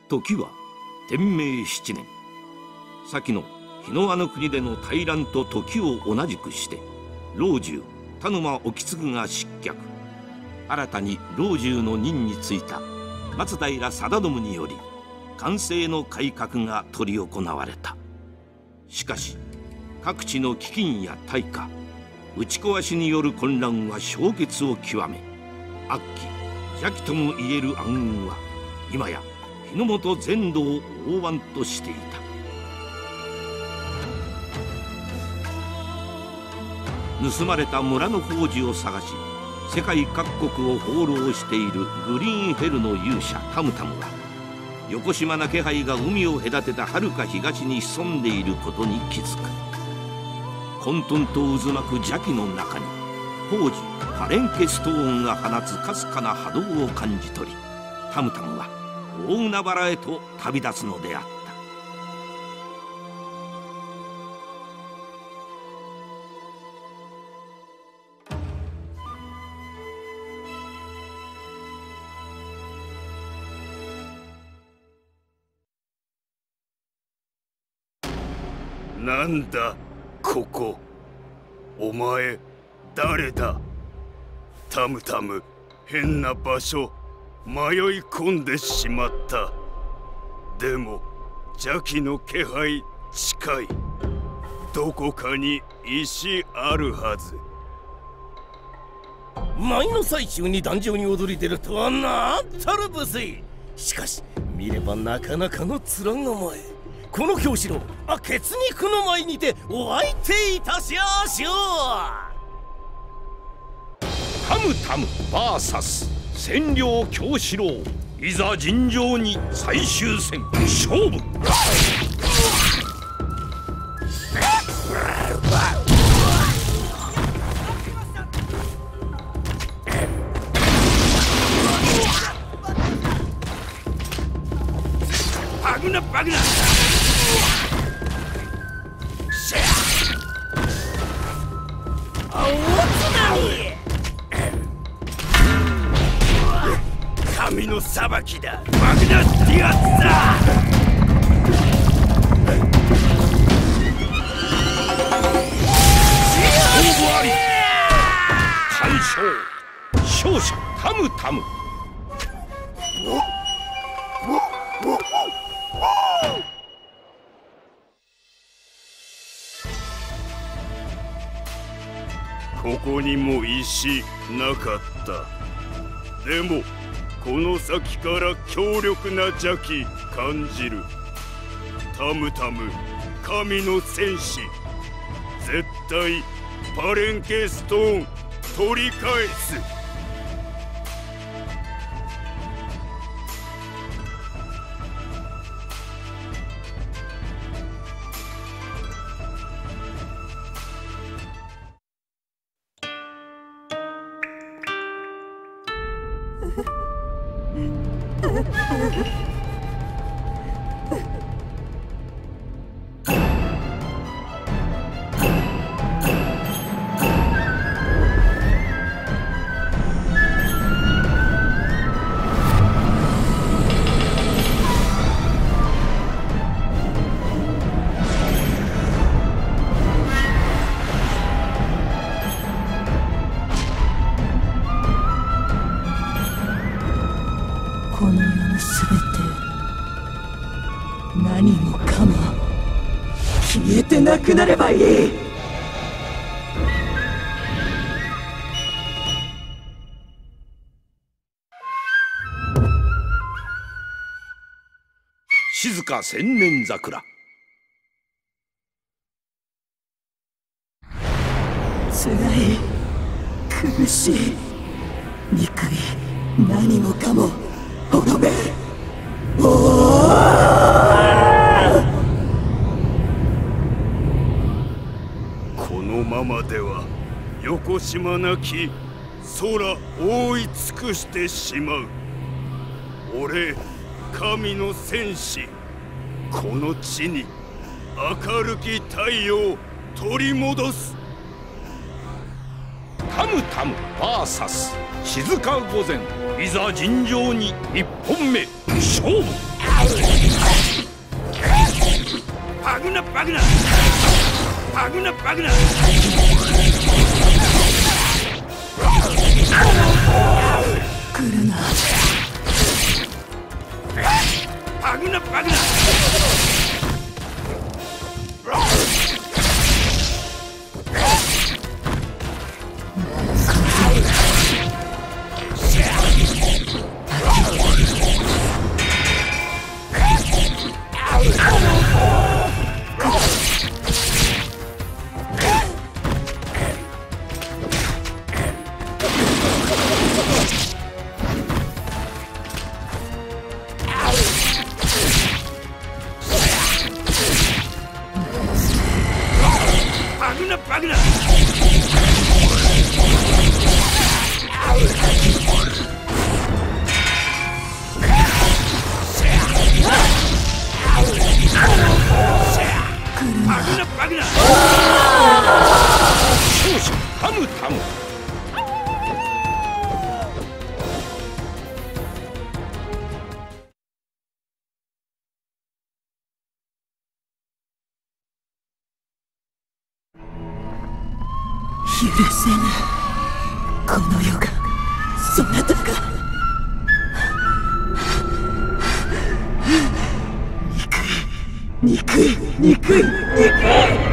時は天明7年、先の日の輪の国での大乱と時を同じくして、老中田沼意次が失脚。新たに老中の任に就いた松平定信により寛政の改革が執り行われた。しかし各地の飢饉や大火、打ち壊しによる混乱は消滅を極め、悪鬼邪気ともいえる暗雲は今や日の本全土を覆わんとしていた。盗まれた村の宝珠を探し、世界各国を放浪しているグリーンヘルの勇者タムタムは、よこしまな気配が海を隔てたはるか東に潜んでいることに気づく。混沌と渦巻く邪気の中に、宝珠パレンケストーンが放つかすかな波動を感じ取り、タムタムは大海原へと旅立つのであった。 なんだここ、お前誰だ？タムタム、変な場所迷い込んでしまった。でも邪気の気配近い。どこかに石あるはず。 舞の最中に壇上に踊り出るとはなんたる無粋。しかし見ればなかなかの面構え。この京城、血肉の前にてお相手いたしやしょう。 タムタム VS 占領京城、いざ尋常に最終戦勝負。 バグナバグナ。神の裁きだ。バグナってやつだ。 勝負あり。完勝。勝者タムタム。 ここにも石なかった。でもこの先から強力な邪気感じる。タムタム、神の戦士、絶対パレンケストーン取り返す。 この世のすべて、何もかも消えてなくなればいい。 静か千年桜。 辛い、苦しい、憎い、何もかも滅べ。 このままではよこしまなき空覆い尽くしてしまう。俺、神の戦士、この地に明るき太陽取り戻す。 タムタム VS 静か御前、いざ尋常に一本目勝負。 バグナバグナバグナバグナ来るな。 バグナバグナバグナバグナ勝者タムタム。 許せぬ。この世がそなたが憎い憎い憎い憎い。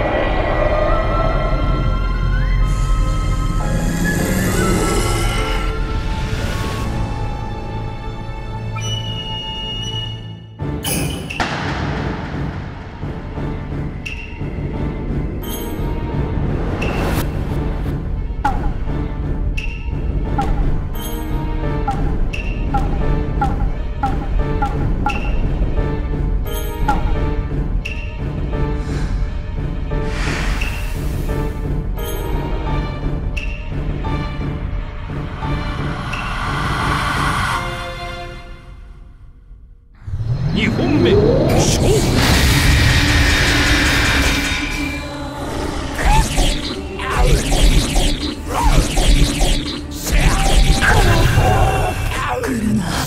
2本目勝負。 来るな。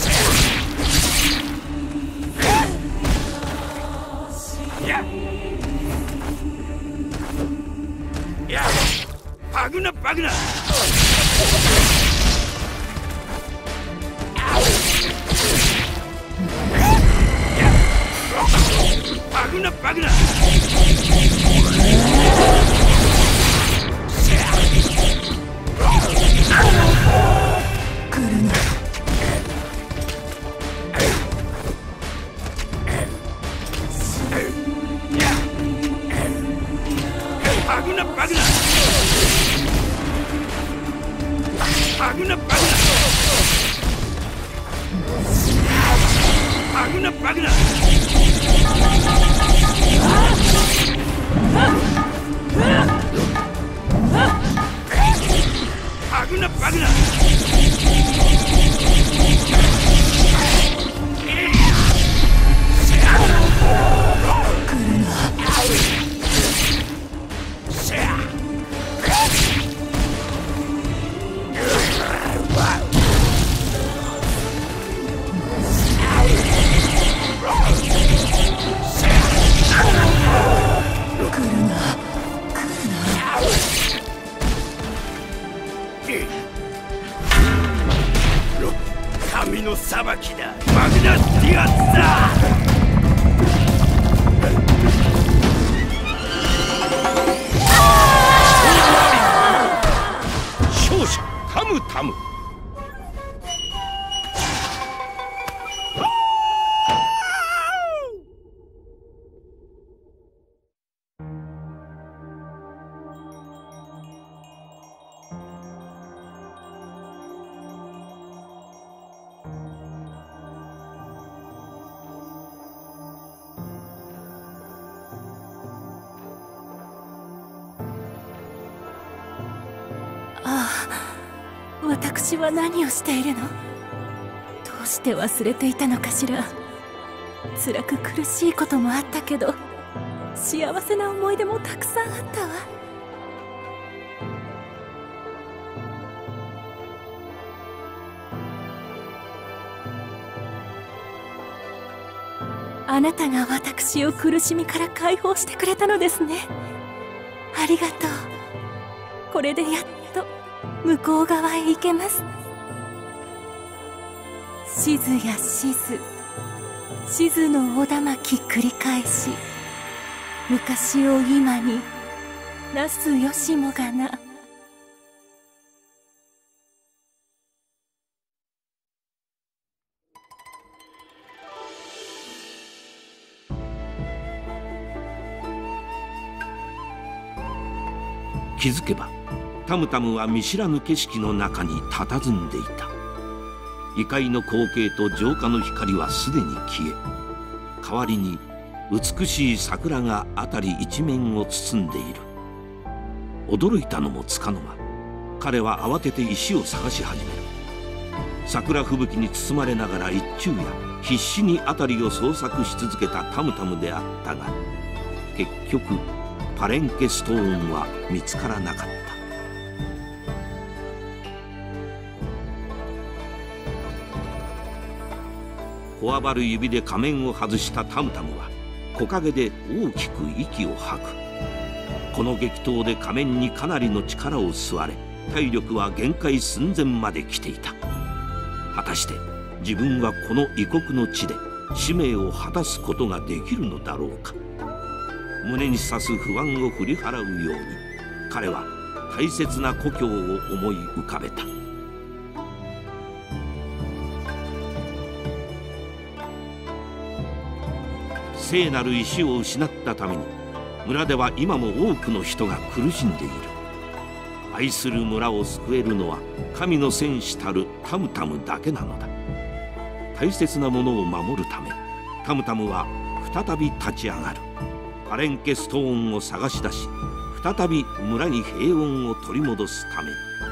バグナバグナバグナバグナ来るな。 バグナバグナバグナバグナバグナバグナバグナバグナ神の裁きだ。マグナスティアスだ。 勝者タムタム。 私は何をしているの？どうして忘れていたのかしら。辛く苦しいこともあったけど、幸せな思い出もたくさんあったわ。 あなたが私を苦しみから解放してくれたのですね。ありがとう。これでやっと向こう側へ行けます。しずやしず、しずのおだまき繰り返し、昔を今になすよしもがな。 気づけばタムタムは見知らぬ景色の中に佇んでいた。異界の光景と浄化の光はすでに消え、代わりに美しい桜が辺り一面を包んでいる。驚いたのもつかの間、彼は慌てて石を探し始める。桜吹雪に包まれながら一昼夜必死に辺りを捜索し続けたタムタムであったが、結局パレンケストーンは見つからなかった。こわばる指で仮面を外したタムタムは木陰で大きく息を吐く。この激闘で仮面にかなりの力を吸われ、体力は限界寸前まで来ていた。果たして自分はこの異国の地で使命を果たすことができるのだろうか。胸に刺す不安を振り払うように彼は大切な故郷を思い浮かべた。聖なる石を失ったために村では今も多くの人が苦しんでいる。愛する村を救えるのは神の戦士たるタムタムだけなのだ。大切なものを守るためタムタムは再び立ち上がる。パレンケストーンを探し出し、再び村に平穏を取り戻すために。